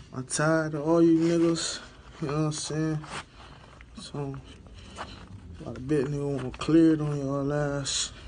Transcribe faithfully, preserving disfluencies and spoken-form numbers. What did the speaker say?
I'm tired of all you niggas. You know what I'm saying? So, a lot of bit nigga want cleared on y'all ass.